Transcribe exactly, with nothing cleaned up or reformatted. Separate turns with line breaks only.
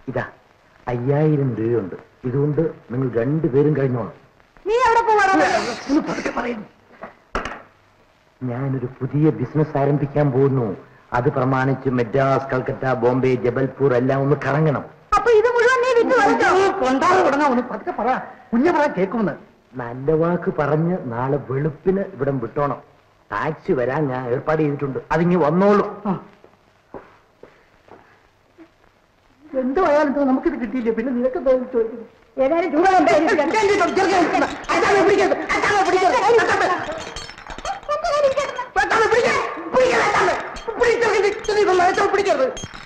ഇതാ അയ്യായിരം രൂപയുണ്ട്. ഇതുകൊണ്ട് നിങ്ങൾ രണ്ടുപേരും കഴിഞ്ഞോളാം.
നീ എവിടെ പോവാണ്?
പറയുന്നു, ഞാനൊരു പുതിയ ബിസിനസ് ആരംഭിക്കാൻ പോകുന്നു. അത് പ്രമാണിച്ച് മദ്രാസ്, കൽക്കട്ട, ബോംബെ, ജബൽപൂർ എല്ലാം ഒന്ന് കറങ്ങണം.
അപ്പൊ ഇത് മുഴുവൻ നീ വിറ്റ്
കൊണ്ടാതെ തുടങ്ങാൻ ഒന്ന് പതുക്കെ പറ. കുഞ്ഞു പറ കേൾക്കുമെന്ന്.
നല്ല വാക്ക് പറഞ്ഞ് നാളെ വെളുപ്പിന് ഇവിടം വിട്ടോണം. ടാക്സി വരാൻ ഞാൻ ഏർപ്പാട് ചെയ്തിട്ടുണ്ട്. അതിങ്ങ് വന്നോളൂ.
എന്തുവായാലും നമുക്കിത് കിട്ടിയില്ല. പിന്നെ നിനക്ക് ചോദിക്കുന്നു.
ഏതായാലും
പിടിക്കരുത്.